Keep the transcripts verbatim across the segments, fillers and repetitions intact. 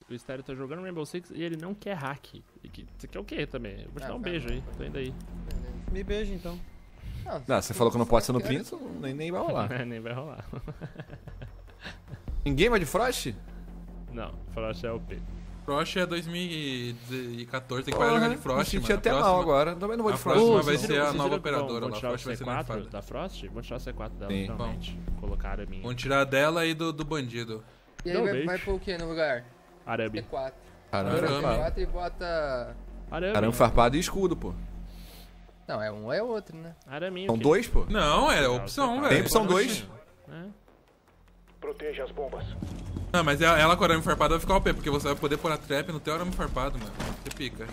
O Stereo tá jogando Rainbow Six e ele não quer hack. E que, você quer o quê também? Eu vou te Ah, dar um tá beijo bom. aí, tô indo aí. Me beija então. Não, Não, você falou que não pode ser no pinto, nem, nem vai rolar. É, nem vai rolar. Ninguém vai de Frost? Não, Frost é o P. Frost é dois mil e quatorze, tem que parar de jogar de Frost, me senti mano. até Próxima- mal agora, também não vou de a Frost. próxima não. vai Vocês ser a viram- nova vocês viram que operadora vão- lá, vão tirar o Frost vai ser C quatro nerfada. da Frost? Vão tirar o C quatro dela, Sim. finalmente. Colocaram a minha. Vão tirar dela e do, do bandido. E aí Não, vai, beijo. vai pôr o que no lugar? C Arabi. quatro. Caramba, Arame. C quatro e bota... Arame. Arame farpado e escudo, pô. Não, é um ou é outro, né? Araminho. São que- dois, pô. Não, é Legal, opção, C quatro. velho. Tem opção dois. É. Proteja as bombas. Não, mas ela, ela com o arame farpado vai ficar O P, porque você vai poder pôr a trap no teu arame farpado, mano. Você pica.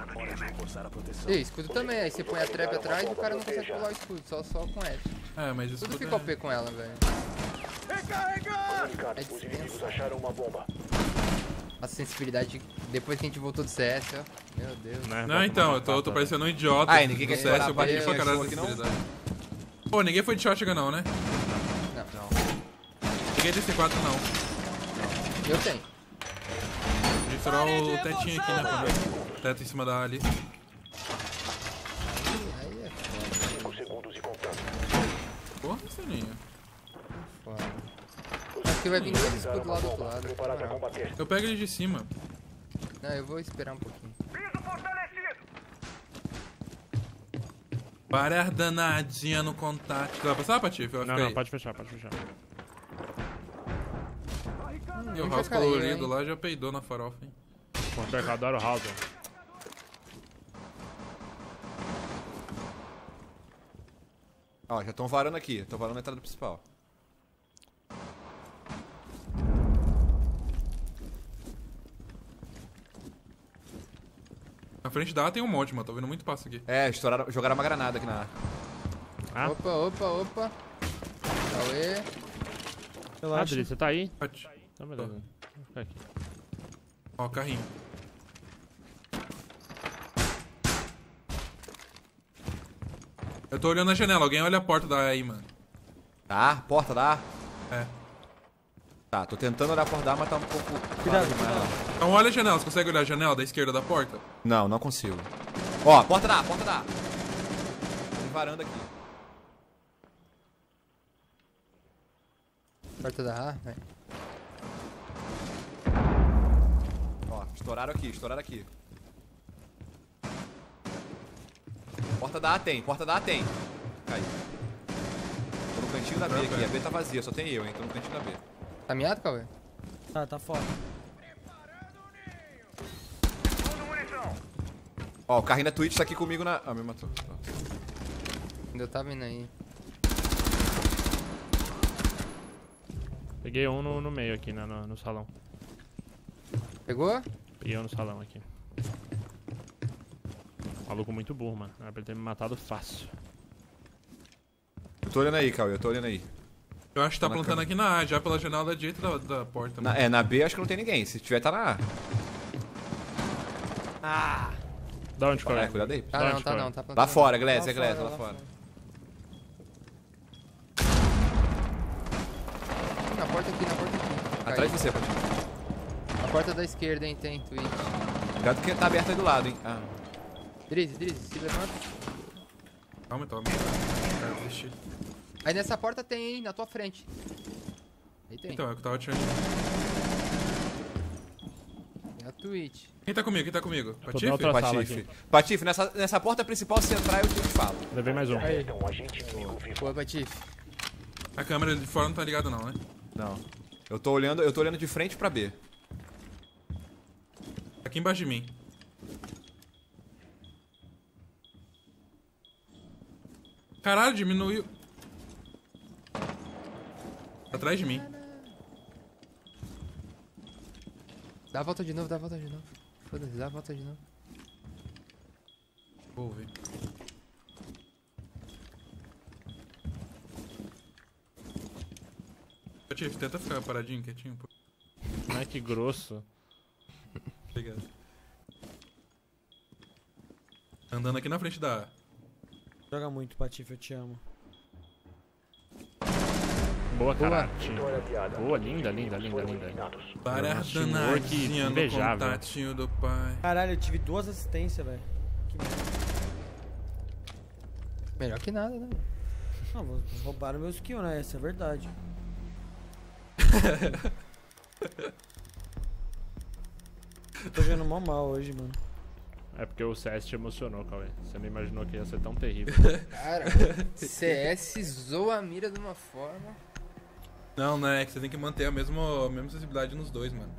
E escudo também, aí você põe a trap atrás e o cara não consegue pular o escudo, só, só com F. É, mas isso Tudo tudo fica O é... P com ela, velho. Comunicado, É os dispensa. inimigos acharam uma bomba. A sensibilidade, depois que a gente voltou do C S, ó. Meu Deus. Né, Não, bota então, uma eu tô, eu tô batata. parecendo um idiota. Ah, e ninguém do quer C S, explorar eu bati pra pra ver, caralho achou da que não? sensibilidade. Pô, ninguém foi de shotgun não, né? Não, Ninguém de C quatro não. eu tenho. Vou estourar o tetinho aqui, né? pra ver. Teto em cima da A ali. Aí é foda, cinco segundos e contando. Porra, Soninho. foda. Acho que vai vir dois Localizaram escudos lá uma do outro bomba. lado. Preparado a na moral. combater. Eu pego ele de cima. Não, eu vou esperar um pouquinho. Várias danadinhas no contato. Tu vai passar, Patife? Eu Não, fico não, aí. pode fechar, pode fechar. E o Hum, House já caiu, colorido hein? lá já peidou na farofa, hein? Pô, eu adoro o House. Ó, já estão varando aqui. Estão varando a entrada principal. Na frente da A tem um monte, mano. Tô vendo muito passo aqui. É, estouraram, jogaram uma granada aqui na A. Ah, Opa, opa, opa. Aue. Relaxa. Adri, você tá aí? Pati- Então beleza. Vou ficar aqui. Ó, o carrinho. Eu tô olhando a janela. Alguém olha a porta da A aí, mano. Tá? Porta da A? É. Tá, tô tentando olhar a porta da A, mas tá um pouco... Cuidado, claro demais lá. Então olha a janela. Você consegue olhar a janela da esquerda da porta? Não, não consigo. Ó, porta da A, porta da A. Tem varanda aqui. Porta da A, velho. Ó, estouraram aqui, estouraram aqui. Porta da A tem, porta da A tem. Caiu. Tô no cantinho da B aqui, a B tá vazia, só tem eu, hein? Tô no cantinho da B. Tá miado, Cauê? Tá, tá foda. Ó, o carrinho da Twitch tá aqui comigo na... Ah, me matou. Ainda tá vindo aí. Peguei um no, no meio aqui, né, no, no salão. Pegou? Peguei um no salão aqui. Maluco muito burro, mano. Era pra ele ter me matado fácil. Eu tô olhando aí, Cauê, eu tô olhando aí. Eu acho que tá Tá na plantando cama. aqui na A, já pela janela da direita da, da porta. Na- mano. é, na B acho que não tem ninguém, se tiver tá na A. Da onde, É, Coré? cuidado aí. Tá Da não, onde, tá Coré? não, tá plantando. Lá fora, Glésia, Lá Glésia, fora, lá lá fora. Na porta aqui, na porta aqui. Atrás de Caiu. você, Patinho. Na porta da esquerda, hein, tem Twitch. Cuidado que tá aberto aí do lado, hein. Ah. Drizzy, Drizzy, se levanta. Calma, calma. Cara, desistir. Aí nessa porta tem, hein, na tua frente. Aí tem. Então, é o que eu tava tirando. É a Twitch. Quem tá comigo? Quem tá comigo? Tô Patife? na outra sala Patife. aqui. Patife, nessa, nessa porta principal, se entrar, eu te falo. Levei mais um. Aí. Então, um agente inimigo vivo. Boa, Patife. A câmera de fora não tá ligada não, né? Não. Eu tô olhando, eu tô olhando de frente pra B. Aqui embaixo de mim. Caralho, diminuiu. Atrás de mim. Dá a volta de novo, dá a volta de novo. Foda-se, dá a volta de novo. Vou ver. Patife, tenta ficar paradinho, quietinho, pô. Ai, que grosso. Obrigado. Andando aqui na frente da A. Joga muito, Patife, eu te amo. Boa, cara. Vitória aliada. Boa, linda, linda, Inimigos linda, foram linda. eliminados. Várias Teamwork danadinhas no invejável. contatinho do pai. Caralho, eu tive duas assistências, velho. Que merda. Melhor que nada, né? Não, vou- roubaram meus kills, né? Essa é a verdade. Eu tô jogando mó mal hoje, mano. É porque o C S te emocionou, Cauê. Você não imaginou que ia ser tão terrível. Cara, C S zoa a mira de uma forma. Não, né? É que você tem que manter a mesma, a mesma sensibilidade nos dois, mano.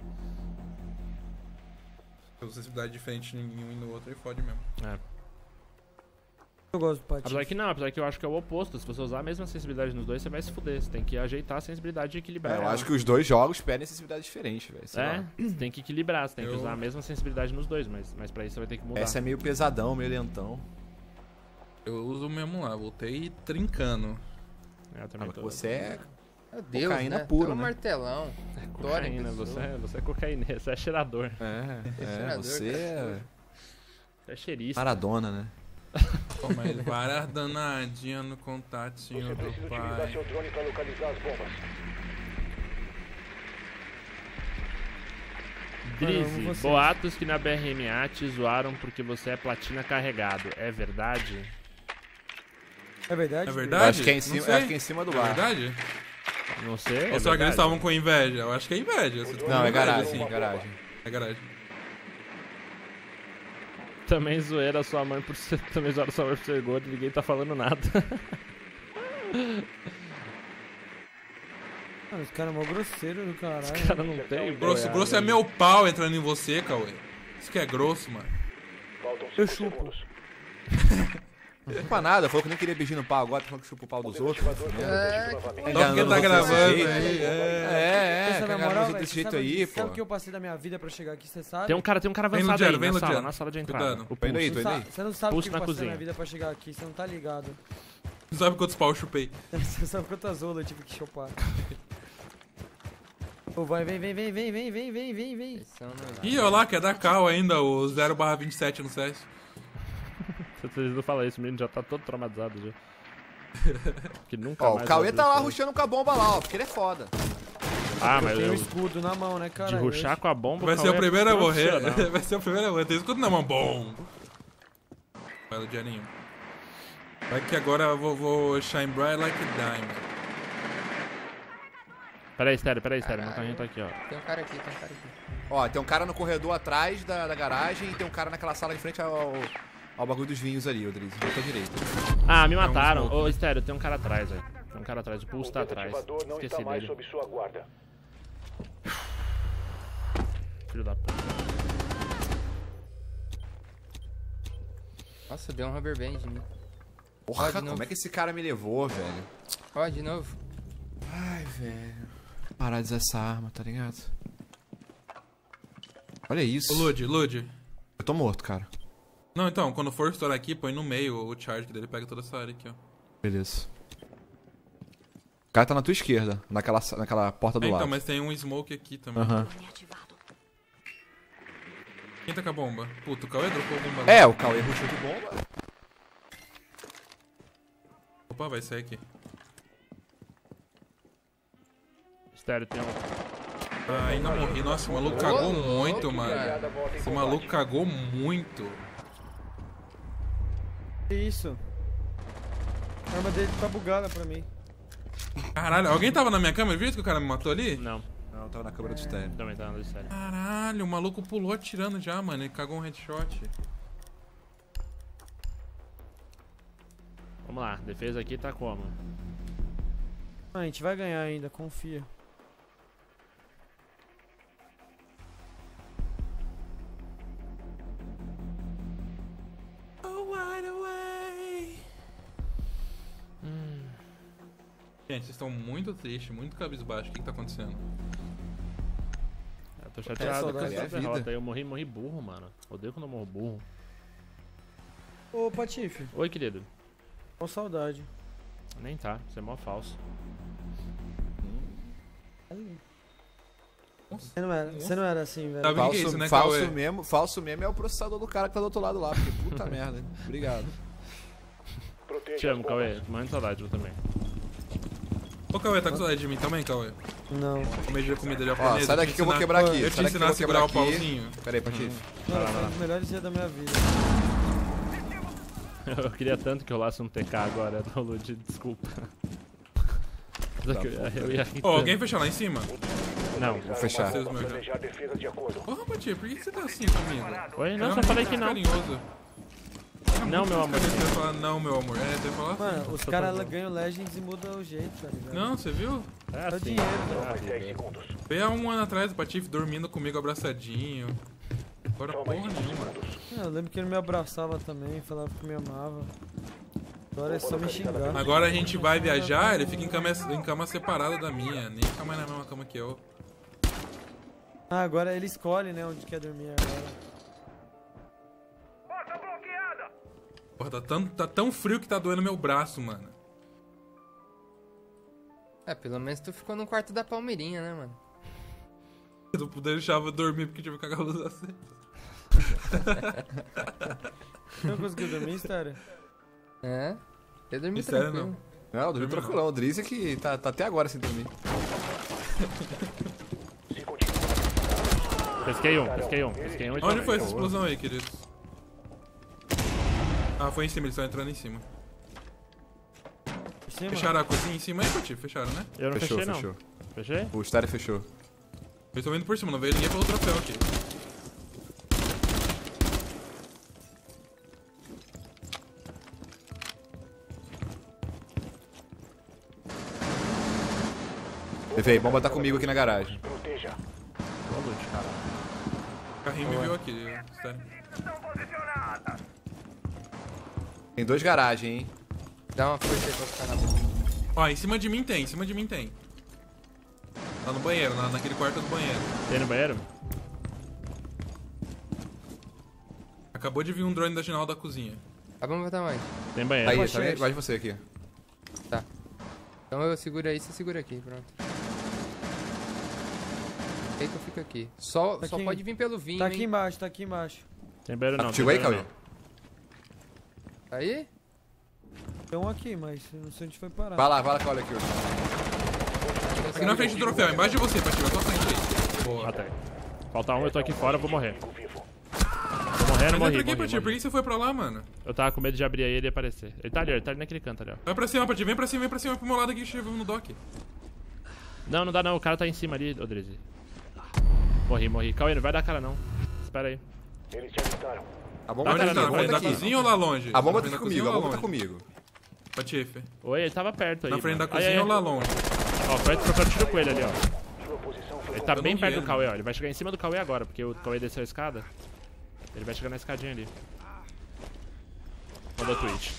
Se sensibilidade diferente em um e no outro, aí fode mesmo. É. Eu gosto do Patife. Apesar que não, apesar que eu acho que é o oposto. Se você usar a mesma sensibilidade nos dois, você vai se fuder. Você tem que ajeitar a sensibilidade e equilibrar. É, eu ela. acho que os dois jogos pedem sensibilidade diferente, velho. sei É, lá. você tem que equilibrar, você tem que Eu- usar a mesma sensibilidade nos dois, mas, mas pra isso você vai ter que mudar. Essa é meio pesadão, meio lentão. Eu uso mesmo lá, voltei trincando. É, eu Ah, também mas tô... você é... Meu Deus, Cocaína né? puro, é um né? martelão. Cocaína, pessoa. você, é- você é cocaína, você é cheirador. É, é, Cheirador, você é Você é cheirista. Maradona, né? Pô, mas várias danadinhas no contatinho Você do precisa utilizar pai. seu drone para localizar as bombas. Drizzy, Caramba, vocês. boatos que na B R M A te zoaram porque você é platina carregado. É verdade? É verdade? É Eu verdade? acho que é em Não cima, sei. acho que é em cima do É bar. verdade? Não sei. é Ou será que eles verdade? estavam com inveja? Eu acho que é inveja. Você tá Não, com é inveja, garagem, sim. sim, garagem. É garagem. Também zoeira sua mãe por ser. Também zoaram sua mãe por ser gordo, ninguém tá falando nada. Mano, os caras é mó grosseiro do caralho. Os caras não tem. Grosso, boiada. grosso é meu pau entrando em você, Cauê. Isso que é grosso, mano. Faltam Eu cinco chupo. segundos. Não chupa nada, falou que nem queria beijinho no pau, agora tá falando que chupa o pau dos outros. Desativador foi É, protegido novamente. Só porque tá Enganando gravando você desse aí. jeito. É. É, é, Pensa na cagaram moral, nos velho. desse Você jeito sabe, aí, sabe pô. o que eu passei da minha vida pra chegar aqui, você sabe? Tem um cara, tem um cara Vem, avançado Ludiano, aí vem, na sala, Ludiano. na sala de entrada. Cuidado. O Vem pulso. daí, Você tô não indo aí. sabe- Você não sabe o Pulso que na eu passei na cozinha. minha vida pra chegar aqui, você não tá ligado. Não sabe quantos pau eu chupei. Você sabe quantas rolas eu tive que chupar. Ô, vai, vem, vem, vem, vem, vem, vem, vem, vem, vem. Esse é um normal. Ih, olha lá, que é da Cal ainda, o zero barra vinte e sete no C S. Vocês não falam isso, o menino já tá todo traumatizado já. Que nunca Ó, mais o Cauê vai tá lá abrir rushando com a bomba lá, ó, porque ele é foda. isso. Ah, mas Eu tenho eu, um escudo na mão, né, cara? de ruxar com a bomba. Vai o ser o Cauê é primeiro a morrer. profissional. Vai ser o primeiro a morrer. Tem escudo na mão, bom. Vai, Ludianinho. Vai que agora eu vou, vou shine bright like a diamond. Peraí, estéreo, peraí, estéreo. Meu carrinho tá aqui, ó. Tem um cara aqui, tem um cara aqui. Ó, tem um cara no corredor atrás da, da garagem e tem um cara naquela sala de frente ao, ao bagulho dos vinhos ali, Odriz. Volta à direita. Ah, me um mataram. smoke, Ô, né? estéreo, tem um cara atrás, velho. Tem um cara atrás. O O pulso tá atrás. desativador não Esqueci está mais dele. sob sua guarda. Filho da puta. Nossa, deu um rubber band em mim. Porra, de novo. como é que esse cara me levou, velho? Ó, de novo. Ai, velho. Parar de usar essa arma, tá ligado? Olha isso. Ô, Lud, Lud. Eu tô morto, cara. Não, então, quando for estourar aqui, põe no meio o charge, que dele pega toda essa área aqui, ó. Beleza. O cara tá na tua esquerda, naquela, sa- naquela porta do É, lado. então, mas tem um smoke aqui também. Aham. Quem tá com a bomba? Puta, o Cauê dropou a bomba lá. É, o Cauê rushou de bomba. Opa, vai sair aqui. Estéreo, tem um. Ah, ainda morri. Nossa, o maluco Ô, cagou louco, muito, cara. mano. Esse maluco cagou muito. Que isso? A arma dele tá bugada pra mim. Caralho, alguém tava na minha câmera? Viu que o cara me matou ali? Não, Não, tava na câmera do estéreo. também tá no estéreo. Caralho, o maluco pulou atirando já, mano. Ele cagou um headshot. Vamos lá, defesa aqui tá como? Ah, a gente vai ganhar ainda, confia. Gente, vocês estão muito tristes, muito cabisbaixo. O que que tá acontecendo? Eu tô chateado com saudade essa da vida. derrota aí. Eu morri, morri burro, mano. Odeio quando eu morro burro. Ô, Patife, Oi, querido. com saudade. Nem tá, você é mó falso. Você não era, você não era assim, velho. Sabe o que que é Falso, isso, né, falso, Cauê? mesmo, falso mesmo é o processador do cara que tá do outro lado lá, porque puta merda. Obrigado. Proteja Te as amo, bombas. Cauê. Mãe de saudade, eu também. Ô, Cauê, tá com saudade de mim também, Cauê? Não. Comer comida Ó, japonesa. sai daqui que eu vou quebrar aqui. Eu te Sai daqui que ensinar a eu vou segurar o quebrar aqui. pauzinho. Pera aí, Patife. Mano, foi um dos melhores dias da minha vida. Eu queria tanto que rolasse um T K agora, Lud, desculpa. Só que eu, eu ia rir Ó, alguém tanto. fecha lá em cima? Não. Vou fechar. Vocês, meu já. Planejar defesa de acordo. Porra, Patife, por que você tá assim comigo? Oi? Não, Era só muito falei que não. carinhoso. Era Não, muito meu amor. carinhoso. Você ia falar não, meu amor. É, você ia falar? Mano, os caras ganham Legends e mudam o jeito, tá ligado? Não, você viu? É É o assim. dinheiro, é a Mais dez vida. segundos. Veio há um ano atrás o Patife dormindo comigo abraçadinho. Agora Só porra mais cinco nenhuma. segundos. É, eu lembro que ele me abraçava também, falava que me amava. Agora é só me xingar. Agora a gente vai viajar, ele fica em cama, em cama separada da minha. Nem fica mais na mesma cama que eu. Ah, agora ele escolhe, né, onde quer dormir agora. Porra, tá tão, tá tão frio que tá doendo meu braço, mano. É, pelo menos tu ficou no quarto da Palmeirinha, né, mano? Eu não deixava dormir porque tive que cagar a luz acesa. Você não conseguiu dormir, História? É? Eu dormi Sério, tranquilo. Não, eu dormi tranquilão. O Drizzy que tá, tá até agora sem dormir. Se continuar, Pesquei um, pesquei um, pesquei um. e Onde tomei. foi essa explosão aí, queridos? Ah, foi em cima, eles estão entrando em cima. Em cima? Fecharam a cozinha em cima aí, Patife? Fecharam, né? Eu não Fechou, fechei, fechou. não. Fechei? O Starry fechou. Eu tô indo por cima, não veio ninguém pelo troféu aqui. Levei, bomba tá comigo aqui na garagem. proteja. Boa noite, cara. O carrinho me viu aqui, sério. Tem dois garagens, hein? Dá uma força aí pra ficar na boca. Ó, em cima de mim tem, em cima de mim tem. Lá no banheiro, lá naquele quarto do banheiro. Tem no banheiro? Acabou de vir um drone da janela da cozinha. A bomba tá onde? Tem banheiro. Aí, Poxa, tá vendo? gente. Vai de você aqui. Então eu seguro aí, você segura aqui, pronto. Aí que eu fico aqui. Só, Tá só aqui- pode vir pelo vinho, Tá aqui hein? embaixo, tá aqui embaixo. Tem banheiro Tá não. contigo tem aí, banheiro Cauê? Aí? Tem um aqui, mas eu não sei onde foi parar. Vai lá, vai lá que olha aqui. Aqui na frente do troféu, embaixo de você, Patife, na tua frente aí. não. Boa. Ah, tá. Falta um, eu tô aqui fora, eu vou morrer. Inimigo vivo. Vou morrer, Mas não morri, entra aqui, morri, Patife, por morri. que você foi pra lá, mano? Eu tava com medo de abrir ele e aparecer. Ele tá ali, ele tá ali naquele canto ali, ó. Vai pra cima, Patife, vem pra cima, vem pra cima, pro meu lado aqui, chegamos no dock. Não, não dá não, o cara tá em cima ali, Odrizi. Morri, morri. Cauê, não vai dar cara não. Espera aí. Eles te avistaram. A bomba Tá, tá Onde cara, tá? aqui, Na a bomba frente tá da aqui. cozinha ou lá longe? A bomba Na tá frente da comigo, cozinha a ou bomba lá tá longe? comigo. Patife, Oi, ele tava perto aí. na frente da mano. Aí, cozinha aí, ou lá longe? Ó, foi trocando tiro com ele ali, ó. Sua posição foi Ele tá Eu bem não perto vi do ele. Cauê, ó. Ele vai chegar em cima do Cauê agora, porque o Cauê desceu a escada. Ele vai chegar na escadinha ali. Mandou tweet.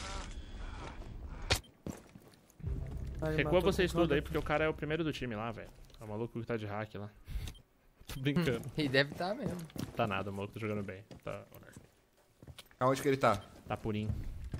Ah, ele Recua matou vocês com tudo aí, conta. porque o cara é o primeiro do time lá, velho. É o maluco que tá de hack lá. Tô brincando. E deve tá mesmo. Tá nada, o maluco tá jogando bem. Tá, Aonde que ele tá? tá purinho.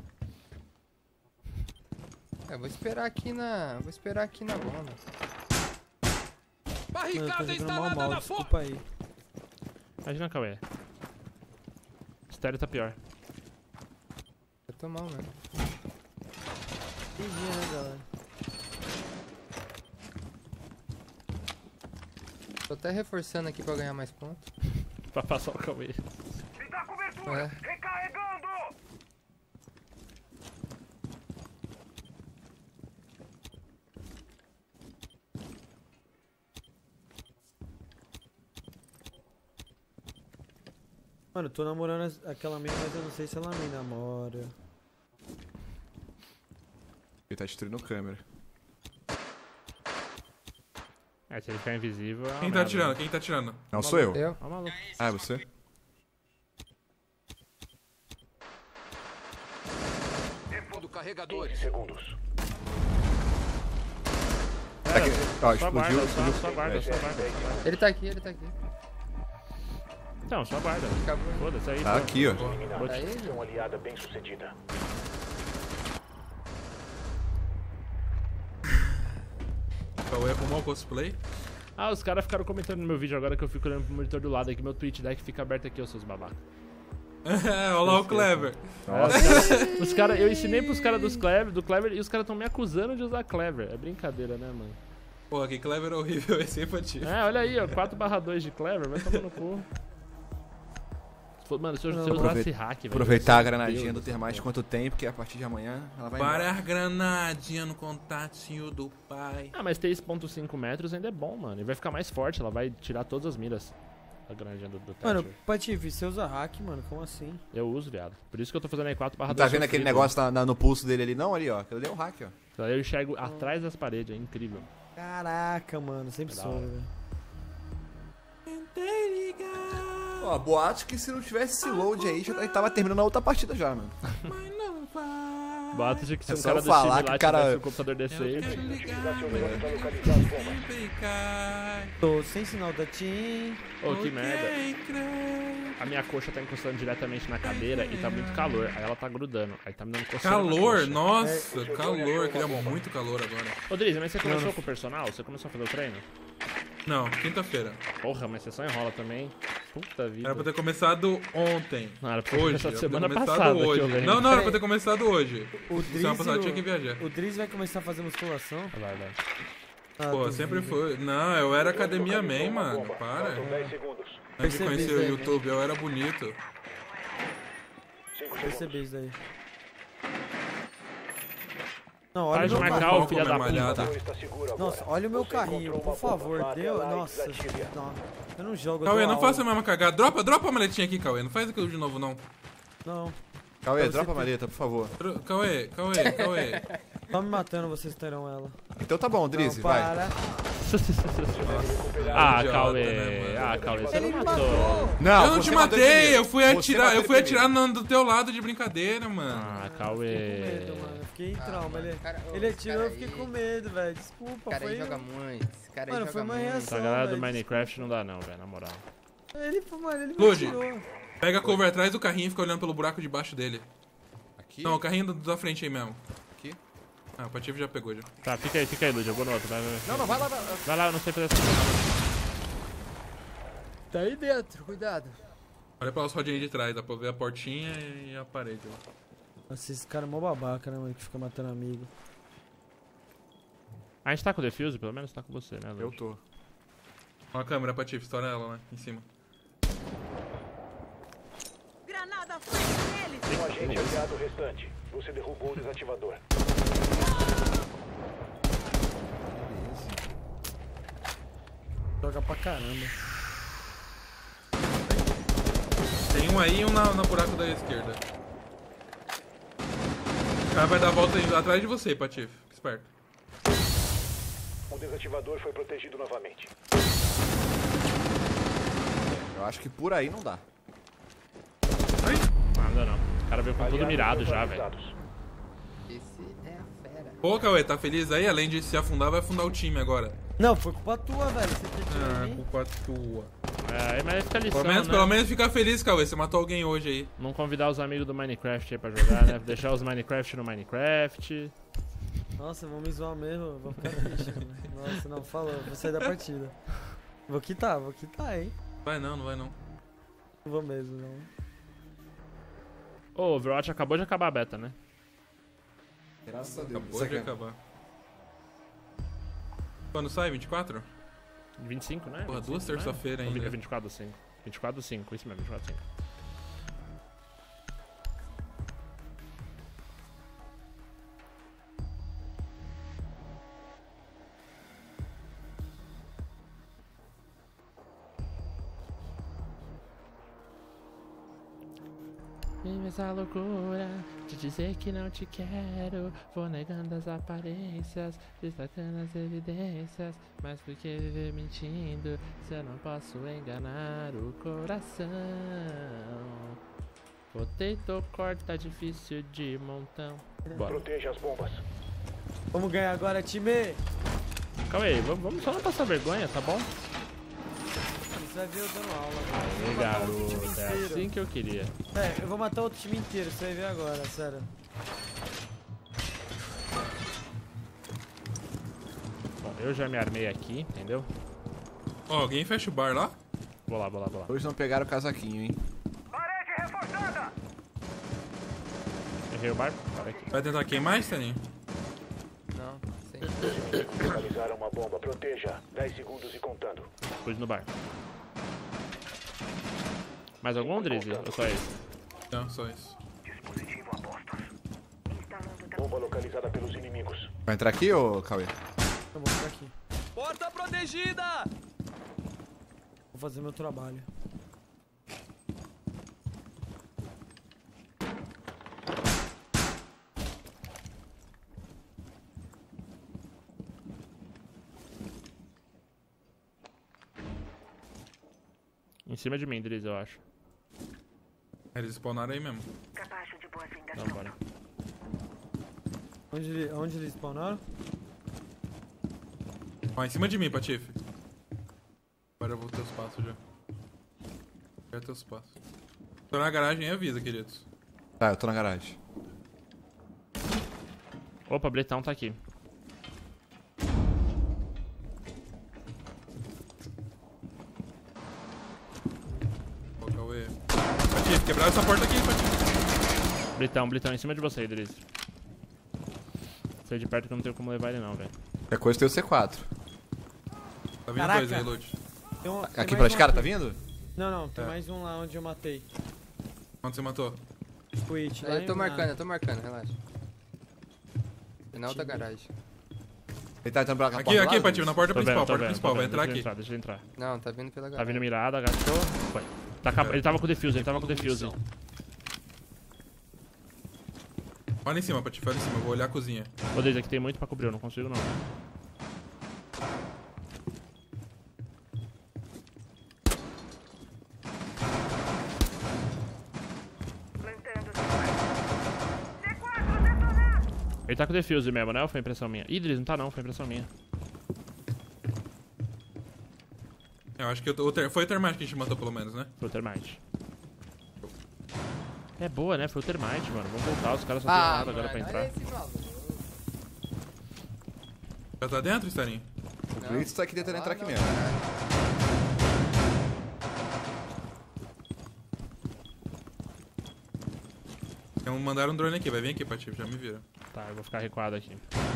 É, vou esperar aqui na. Vou esperar aqui na bomba. Mano, eu tô jogando mal mal, desculpa aí. Imagina, Cauê. Estéreo tá pior. Eu tô mal mesmo. Entendi, né, galera? Tô até reforçando aqui pra ganhar mais pontos. Pra passar o Cauê. É. Mano, eu tô namorando as- aquela mina, mas eu não sei se ela me namora. Ele tá destruindo a câmera. É, se ele ficar invisível. É uma Quem tá merda. atirando? Quem tá atirando? Não, sou eu. Eu? Ó, o maluco. Ah, é você? quinze segundos. Tá aqui. Ó, Só explodiu, guarda, explodiu. só, só guarda, É. só guarda. Ele tá aqui, ele tá aqui. Então, só guarda. Acabou. Foda-se aí. Tá pô. aqui, ó. Eliminado. Vou te- Aí, Missão aliada bem sucedida. Cauê arrumou o cosplay. Ah, os caras ficaram comentando no meu vídeo agora que eu fico olhando pro monitor do lado aqui, meu Twitch deck fica aberto aqui, ô seus babacas. É, olha lá o Clever. É, os cara, eu ensinei pros caras dos Clever, do Clever e os caras tão me acusando de usar Clever. É brincadeira, né, mano? Pô, que Clever horrível esse aí, Patife. É, olha aí, ó, quatro barra dois de Clever, vai tomar no cu. Mano, se eu, se eu usasse hack, velho. Aproveitar a granadinha do Termite quanto tempo, que a partir de amanhã ela vai embora. Para as granadinhas no contatinho do pai. Ah, mas três ponto cinco metros ainda é bom, mano. E vai ficar mais forte, ela vai tirar todas as miras. A granadinha do, do Mano, Thatcher. Patife, você usa hack, mano? Como assim? Eu uso, viado. Por isso que eu tô fazendo aí quatro barra Não dois. tá vendo aquele negócio na, na- no pulso dele ali não? Ali, ó. Aquilo ali é o hack, ó. Eu enxergo atrás das paredes, é incrível. Caraca, mano, sempre É da soube, hora. velho. Ó, boatos que se não tivesse esse load aí, já tava terminando a outra partida já, mano. Bota de que se É um só cara do falar time que lá o cara- tivesse um computador decente. Utilizasse o drone para localizar as bombas. Tô sem sinal da Team. Ô, que merda. A minha coxa tá encostando diretamente na cadeira e tá muito calor. Aí ela tá grudando. Aí tá me dando coceira na Calor, coxa. nossa, calor. Queria muito calor agora. Ô, Drizzy, mas você começou com o personal? Você começou a fazer o treino? Não, quinta-feira. Porra, mas você só enrola também. Puta vida. Era pra ter começado ontem. Não, era pra ter Hoje. começado Era pra ter semana começado passada que eu hoje. venho. Não, não, era pra ter começado hoje. O Semana passada Drizzy, tinha que viajar. o Drizzy vai começar a fazer musculação? Vai, vai. Ah, Pô, duvido. sempre foi. Não, eu era academia man, mano. Para. Faltam dez segundos. Antes de Percebi conhecer isso o aí, YouTube, eu era bonito. cinco Percebi segundos. isso daí. Não, olha Para o de meu marcar carrinho. o filho da malhada. puta. Está seguro agora. Nossa, olha o meu Você carrinho, encontrou por uma bomba. favor. Vá Deu. até lá e Nossa, desative-a. não. Eu não jogo. eu Cauê, dou não aula. faça a mesma cagada. Dropa, dropa a maletinha aqui, Cauê. Não faz aquilo de novo, não. Não. Cauê, Pra dropa você a maleta, por favor. Dro- Cauê, Cauê, Cauê. Tá me matando, vocês terão ela. Então tá bom, Drizzy, Não, vai. para. Ah, Idiota, Cauê. né, mano? Ah, Cauê, você Ele não me matou. matou. Não, Eu não você te matou matei, primeiro. eu fui Você atirar, bateu eu fui primeiro. atirar no, do teu lado de brincadeira, mano. Ah, Fiquei com Cauê. medo, mano. Eu fiquei em Ah, trauma. mano, Ele, cara, ô, ele esse atirou, cara eu fiquei aí- com medo, velho. Desculpa, Esse cara aí foi. joga muito. Esse cara aí Mano, joga foi uma muito. reação. Essa galera do velho. Minecraft não dá não, velho, na moral. Ele, mano, ele me Lude. atirou. Pega a cover atrás do carrinho e fica olhando pelo buraco debaixo dele. Aqui? Não, o carrinho do- da frente aí mesmo. Aqui? Ah, o Patife já pegou já. Tá, fica aí, fica aí, Lud, eu vou no outro, vai, vai. vai. Não, não, vai lá, vai lá. Vai lá, eu não sei fazer essa coisa. Tá aí dentro, cuidado. Olha pelas rodinhas de trás, dá pra ver a portinha e a parede lá. Nossa, esse cara é mó babaca, né, mano? Que fica matando amigo. A gente tá com o defuse? Pelo menos tá com você, né, Lud? Eu tô. Ó a câmera, Patife, estoura ela lá, em cima. Granada à frente deles! Um agente aliado restante. Você derrubou o desativador. Joga pra caramba. Tem um aí e um na, na buraco da esquerda. O cara vai dar a volta aí atrás de você, Patife. Fica esperto. O desativador foi protegido novamente. Eu acho que por aí não dá. Ah, não dá não. O cara veio com tudo Aliados mirado já, velho. neutralizados. Esse é a fera. Pô, Cauê, tá feliz aí? Além de se afundar, vai afundar o time agora. Não, foi culpa tua, velho. Você que atirou Ah, em mim. culpa tua. É, mas fica a lição, Pelo menos, né? pelo menos fica feliz, Cauê. Você matou alguém hoje aí. Não convidar os amigos do Minecraft aí pra jogar, né? Deixar os Minecraft no Minecraft. Nossa, vão me zoar mesmo. eu Vou ficar triste, mano. Nossa, não, falou. Vou sair da partida. Vou quitar, vou quitar, hein. Vai não, não vai não. Não vou mesmo, não. Ô, o Overwatch acabou de acabar a beta, né? Graças a Deus. Acabou de acabar. Quando sai? vinte e quatro? vinte e cinco, né? Porra, vinte e cinco, duas né? terça-feira Ou ainda. É vinte e quatro do cinco. vinte e quatro do cinco, isso mesmo, vinte e quatro do cinco. Vive essa loucura de dizer que não te quero. Vou negando as aparências, destacando as evidências. Mas por que viver mentindo se eu não posso enganar o coração? Potato corta tá difícil de montão. Bora. Proteja as bombas. Vamos ganhar agora, time! Calma aí, vamos, vamos só não passar vergonha, tá bom? Você vai ver eu dando aula. Aí, Eu vou matar outro time garoto, é inteiro. assim que eu queria. É, eu vou matar outro time inteiro, você vai ver agora, sério. Bom, eu já me armei aqui, entendeu? Ó, alguém fecha o bar lá? Vou lá, vou lá, vou lá. Hoje não pegaram o casaquinho, hein? Parede Errei o barco? Para aqui. Vai tentar queimar, Staninho? Não, sim. Localizaram uma bomba. Proteja. dez segundos e contando. Pus no barco. Mais algum, Drizzy? Ou só esse? Não, só isso. Dispositivo a postos. Bomba localizada pelos inimigos. Vai entrar aqui, ô Cauê? Eu vou ficar aqui. Porta protegida! Vou fazer meu trabalho. Em cima de mim, Drizzy, eu acho. Eles spawnaram aí mesmo. Não, bora. Onde, ele, onde eles spawnaram? Ó, em cima de mim, Patife. Agora eu vou ter os passos já. Quero ter os passos. Tô na garagem e avisa, queridos. Tá, eu tô na garagem. Opa, Bletão tá aqui. Ó, Cauê. Patife, quebraram essa porta aqui, Patife. Bletão, Bletão, em cima de você, Drizzy. Sai de perto que eu não tenho como levar ele não, velho. Qualquer coisa tem o C quatro. Tá vindo Caraca. dois aí, Lute. Tem um, tem Aqui mais pra um escada, tá aqui. vindo? Não, não, tem É. mais um lá onde eu matei. Onde você matou? Twitch, lá Eu tô em- marcando, eu tô marcando, relaxa. Final da garagem. Ele tá entrando pra cá. Aqui, aqui, Patife, na porta Tô principal, vendo, tô porta vendo, principal. tô Vai vendo. entrar Deixa ele aqui. entrar, deixa ele entrar. Não, tá vindo pela Tá garagem. vindo mirado, agachou, foi. Tá cap- Ele tava com o defuse, ele tava com o defuse. Olha em cima, Patife, olha em cima. Eu vou olhar a cozinha. Ô, Drizzy, aqui tem muito pra cobrir, eu não consigo não. Ele tá com defuse mesmo, né? Ou foi impressão minha? Ih, Drizzy, não tá não, foi impressão minha. Eu acho que eu tô- o ter, foi o termite que a gente matou, pelo menos, né? Foi o Termite. É boa, né? Foi o Termite, mano. Vamos voltar, os caras só Ah, tem nada agora mano, pra entrar. olha esse maluco. Já tá dentro, Staninho? O Blitz tá aqui tentando Lá entrar aqui não, mesmo. caralho. Então mandaram um drone aqui, vai vir aqui, Patife, já me viram. Tá, eu vou ficar recuado aqui.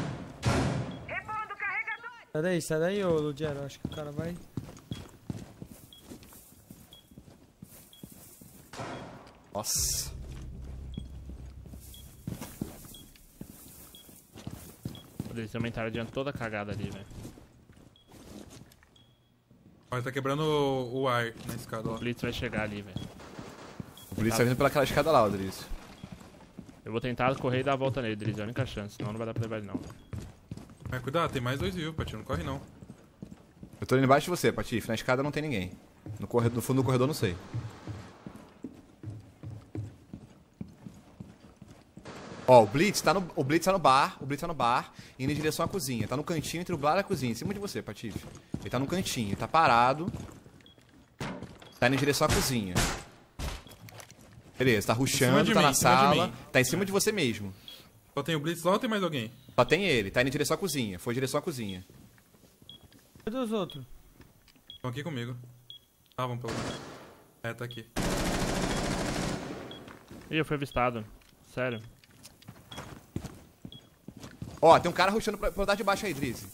Sai daí, sai daí, ô Ludiero. Acho que o cara vai. Nossa. Eles também estaram toda cagada ali, velho. Ó, ele tá quebrando o, o ar na escada, ó. O Blitz vai chegar ali, velho. O Blitz tá vindo pelaquela escada lá, Odris. Eu vou tentar correr e dar a volta nele, Drizzy. É a única chance, senão não vai dar pra levar ele não. Mas cuidado, tem mais dois vivos, Patife, não corre não. Eu tô indo embaixo de você, Patife. Na escada não tem ninguém. No, corredor, no fundo do corredor não sei. Ó, o Blitz tá no, o Blitz tá no bar, o Blitz tá no bar, indo em direção à cozinha. Tá no cantinho entre o bar e a cozinha, em cima de você, Patife. Ele tá no cantinho, ele tá parado. Tá indo em direção à cozinha. Beleza, tá rushando, de tá mim, na em cima de sala, mim. tá em cima de você mesmo. Só tem o Blitz lá ou tem mais alguém? Só tem ele, tá indo em direção à cozinha, foi em direção à cozinha. Cadê os outros? Estão aqui comigo. Ah, vamos pelo menos. É, tá aqui. Ih, eu fui avistado. Sério. Ó, tem um cara rushando pra, pra andar de baixo aí, Drizzy.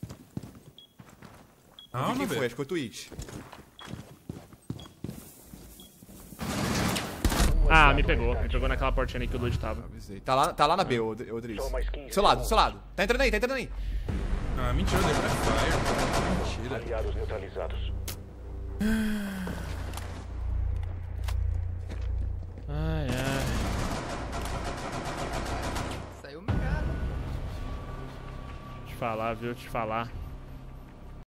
Ah, Não vi não, quem foi, velho. acho que foi o Twitch. Ah, me pegou. Me pegou naquela portinha ali que o Lud tava. Avisei. Tá lá, tá lá na B, ô, ô Drizzy. Só mais quinze Do seu lado, do segundos. seu lado. Tá entrando aí, tá entrando aí. Ah, mentira, eu dei pra fire. Mentira. Aliados neutralizados. Ai, ai. Saiu mirado. Te falar, viu? Te falar.